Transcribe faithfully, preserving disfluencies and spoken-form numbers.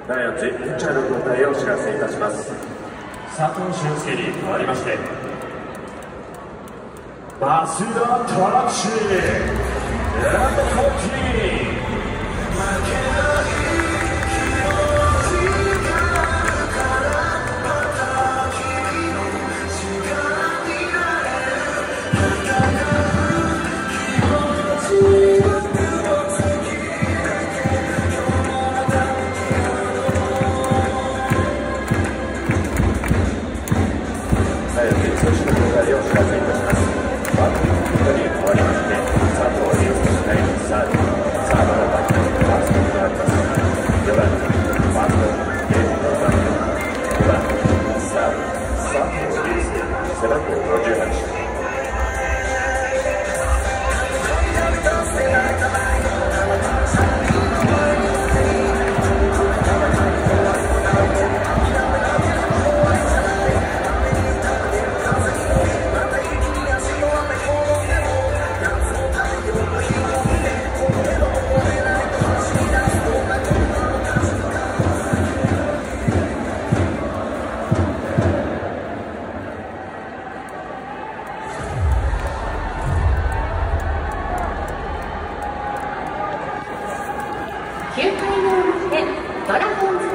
だいよん次ピッチャーの交代をお知らせいたします。佐藤俊介に代わりまして増田忠志ランドコーティーきゅうかいの表ドラゴンズ